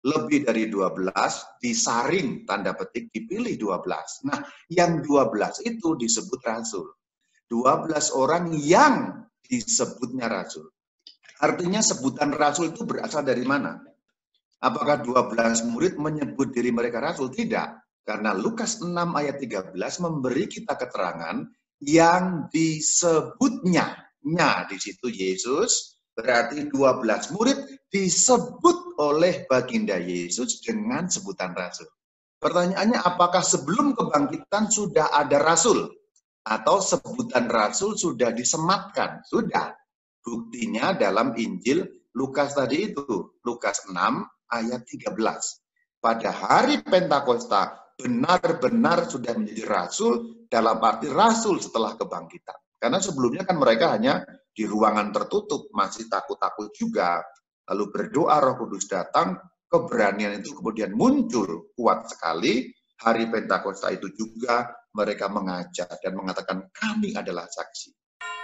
lebih dari 12, disaring, tanda petik, dipilih 12. Nah, yang 12 itu disebut rasul. 12 orang yang disebutnya rasul. Artinya sebutan rasul itu berasal dari mana? Apakah 12 murid menyebut diri mereka rasul? Tidak. Karena Lukas 6 ayat 13 memberi kita keterangan yang disebutnya. Nya di situ Yesus, berarti 12 murid disebut oleh baginda Yesus dengan sebutan rasul. Pertanyaannya, apakah sebelum kebangkitan sudah ada rasul? Atau sebutan rasul sudah disematkan? Sudah. Buktinya dalam Injil Lukas tadi itu, Lukas 6 ayat 13. Pada hari Pentakosta benar-benar sudah menjadi rasul, dalam arti rasul setelah kebangkitan. Karena sebelumnya kan mereka hanya di ruangan tertutup, masih takut-takut juga. Lalu berdoa, Roh Kudus datang, keberanian itu kemudian muncul kuat sekali. Hari Pentakosta itu juga mereka mengajar dan mengatakan kami adalah saksi.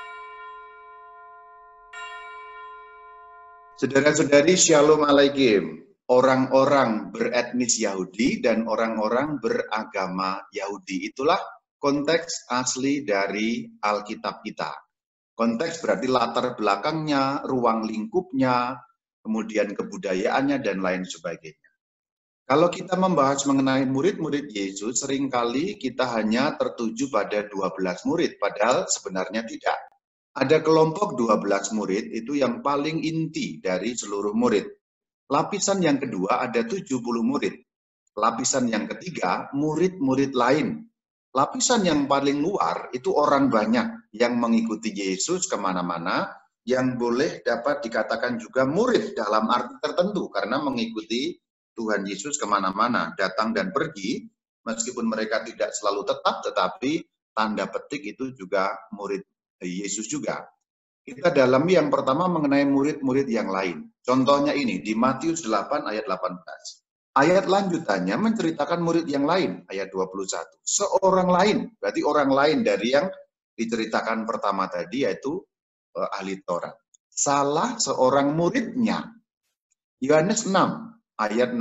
Saudara-saudari, Shalom Alaikum. Orang-orang beretnis Yahudi dan orang-orang beragama Yahudi. Itulah konteks asli dari Alkitab kita. Konteks berarti latar belakangnya, ruang lingkupnya, kemudian kebudayaannya, dan lain sebagainya. Kalau kita membahas mengenai murid-murid Yesus, seringkali kita hanya tertuju pada 12 murid, padahal sebenarnya tidak. Ada kelompok 12 murid itu yang paling inti dari seluruh murid. Lapisan yang kedua ada 70 murid. Lapisan yang ketiga, murid-murid lain. Lapisan yang paling luar itu orang banyak yang mengikuti Yesus kemana-mana, yang boleh dapat dikatakan juga murid dalam arti tertentu, karena mengikuti Tuhan Yesus kemana-mana, datang dan pergi, meskipun mereka tidak selalu tetap, tetapi tanda petik itu juga murid Yesus juga. Kita dalami yang pertama mengenai murid-murid yang lain. Contohnya ini, di Matius 8 ayat 18. Ayat lanjutannya menceritakan murid yang lain, ayat 21. Seorang lain, berarti orang lain dari yang diceritakan pertama tadi, yaitu ahli Taurat. Salah seorang muridnya, Yohanes 6, ayat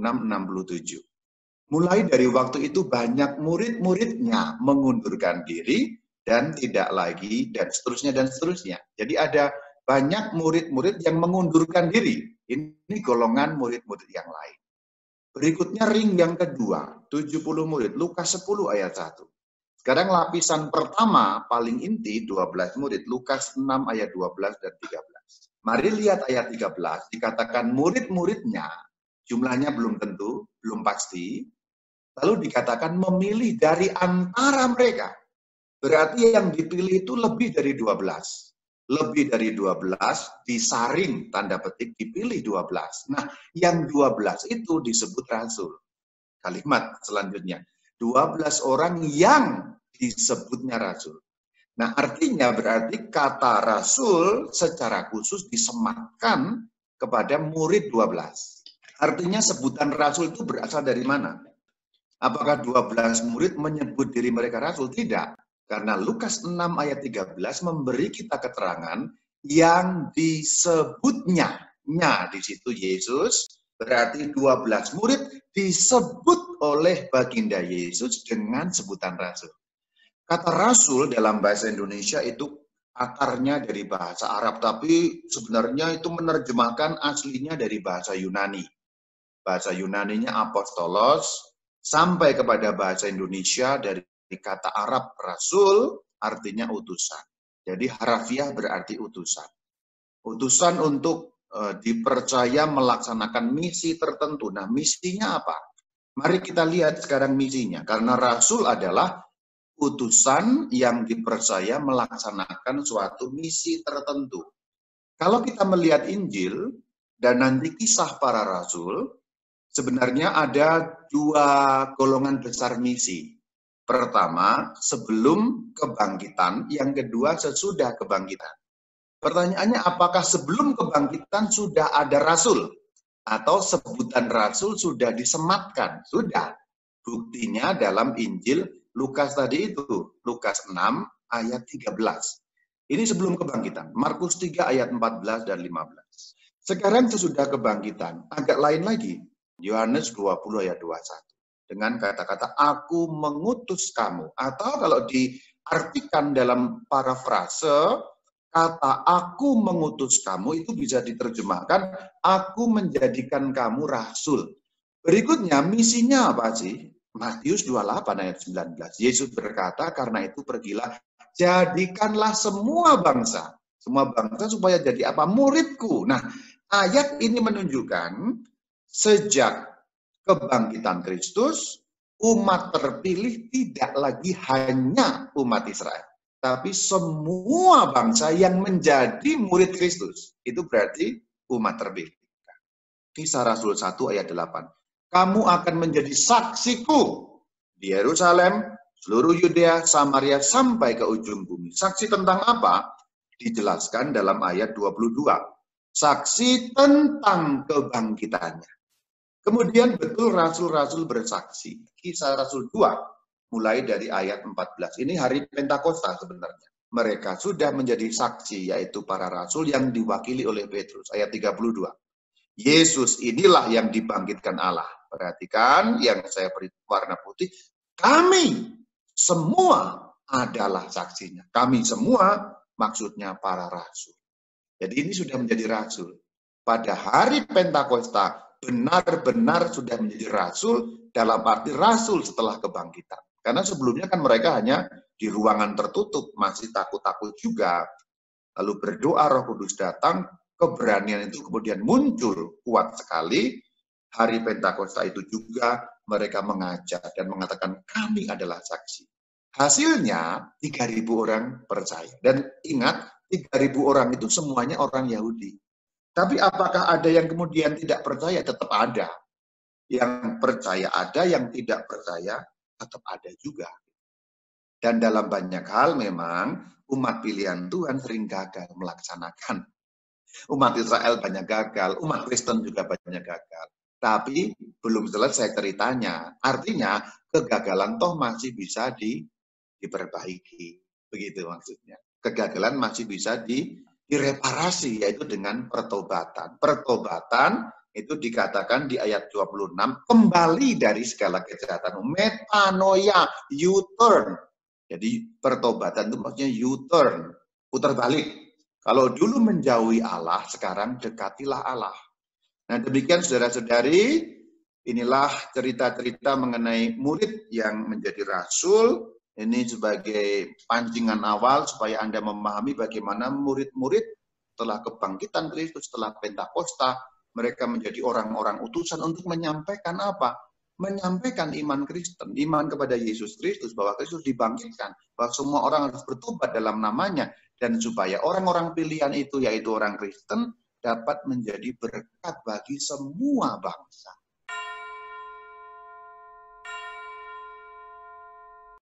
66-67. Mulai dari waktu itu banyak murid-muridnya mengundurkan diri, dan tidak lagi, dan seterusnya, dan seterusnya. Jadi ada banyak murid-murid yang mengundurkan diri. Ini golongan murid-murid yang lain. Berikutnya ring yang kedua, 70 murid, Lukas 10 ayat 1. Sekarang lapisan pertama, paling inti, 12 murid, Lukas 6 ayat 12 dan 13. Mari lihat ayat 13, dikatakan murid-muridnya, jumlahnya belum tentu, belum pasti, lalu dikatakan memilih dari antara mereka. Berarti yang dipilih itu lebih dari 12. Lebih dari 12, disaring, tanda petik, dipilih 12. Nah, yang 12 itu disebut rasul. Kalimat selanjutnya, 12 orang yang disebutnya rasul. Nah, artinya berarti kata rasul secara khusus disematkan kepada murid 12. Artinya sebutan rasul itu berasal dari mana? Apakah 12 murid menyebut diri mereka rasul? Tidak. Karena Lukas 6 ayat 13 memberi kita keterangan yang disebutnya. Nya di situ Yesus, berarti 12 murid disebut oleh baginda Yesus dengan sebutan rasul. Kata rasul dalam bahasa Indonesia itu akarnya dari bahasa Arab, tapi sebenarnya itu menerjemahkan aslinya dari bahasa Yunani. Bahasa Yunaninya apostolos, sampai kepada bahasa Indonesia dari kata Arab rasul, artinya utusan. Jadi harafiah berarti utusan. Utusan untuk dipercaya melaksanakan misi tertentu. Nah, misinya apa? Mari kita lihat sekarang misinya. Karena rasul adalah utusan yang dipercaya melaksanakan suatu misi tertentu. Kalau kita melihat Injil dan nanti kisah para rasul, sebenarnya ada dua golongan besar misi. Pertama, sebelum kebangkitan, yang kedua sesudah kebangkitan. Pertanyaannya, apakah sebelum kebangkitan sudah ada rasul? Atau sebutan rasul sudah disematkan? Sudah. Buktinya dalam Injil Lukas tadi itu, Lukas 6 ayat 13. Ini sebelum kebangkitan, Markus 3 ayat 14 dan 15. Sekarang sesudah kebangkitan, agak lain lagi. Yohanes 20 ayat 21. Dengan kata-kata aku mengutus kamu. Atau kalau diartikan dalam parafrase, kata aku mengutus kamu itu bisa diterjemahkan aku menjadikan kamu rasul. Berikutnya misinya apa sih? Matius 28 ayat 19. Yesus berkata, karena itu pergilah, jadikanlah semua bangsa supaya jadi apa? Muridku. Nah, ayat ini menunjukkan sejak kebangkitan Kristus, umat terpilih tidak lagi hanya umat Israel, tapi semua bangsa yang menjadi murid Kristus. Itu berarti umat terpilih. Kisah Rasul 1 ayat 8. Kamu akan menjadi saksiku di Yerusalem, seluruh Yudea, Samaria, sampai ke ujung bumi. Saksi tentang apa? Dijelaskan dalam ayat 22. Saksi tentang kebangkitannya. Kemudian betul rasul-rasul bersaksi. Kisah Rasul 2, mulai dari ayat 14. Ini hari Pentakosta sebenarnya. Mereka sudah menjadi saksi, yaitu para rasul yang diwakili oleh Petrus. Ayat 32. Yesus inilah yang dibangkitkan Allah. Perhatikan yang saya beri warna putih. Kami semua adalah saksinya. Kami semua maksudnya para rasul. Jadi ini sudah menjadi rasul. Pada hari Pentakosta benar-benar sudah menjadi rasul dalam arti rasul setelah kebangkitan. Karena sebelumnya kan mereka hanya di ruangan tertutup, masih takut-takut juga. Lalu berdoa Roh Kudus datang, keberanian itu kemudian muncul kuat sekali. Hari Pentakosta itu juga mereka mengajar dan mengatakan kami adalah saksi. Hasilnya 3.000 orang percaya. Dan ingat 3.000 orang itu semuanya orang Yahudi. Tapi apakah ada yang kemudian tidak percaya? Tetap ada. Yang percaya ada, yang tidak percaya tetap ada juga. Dan dalam banyak hal memang umat pilihan Tuhan sering gagal melaksanakan. Umat Israel banyak gagal, umat Kristen juga banyak gagal. Tapi belum selesai ceritanya. Artinya kegagalan toh masih bisa diperbaiki. Begitu maksudnya. Kegagalan masih bisa direparasi, yaitu dengan pertobatan. Pertobatan itu dikatakan di ayat 26, kembali dari segala kejahatan. Metanoia, U-turn. Jadi pertobatan itu maksudnya U-turn, putar balik. Kalau dulu menjauhi Allah, sekarang dekatilah Allah. Nah demikian saudara-saudari, inilah cerita-cerita mengenai murid yang menjadi rasul. Ini sebagai pancingan awal supaya Anda memahami bagaimana murid-murid setelah kebangkitan Kristus, setelah Pentakosta, mereka menjadi orang-orang utusan untuk menyampaikan apa? Menyampaikan iman Kristen, iman kepada Yesus Kristus, bahwa Kristus dibangkitkan, bahwa semua orang harus bertobat dalam namanya, dan supaya orang-orang pilihan itu, yaitu orang Kristen, dapat menjadi berkat bagi semua bangsa.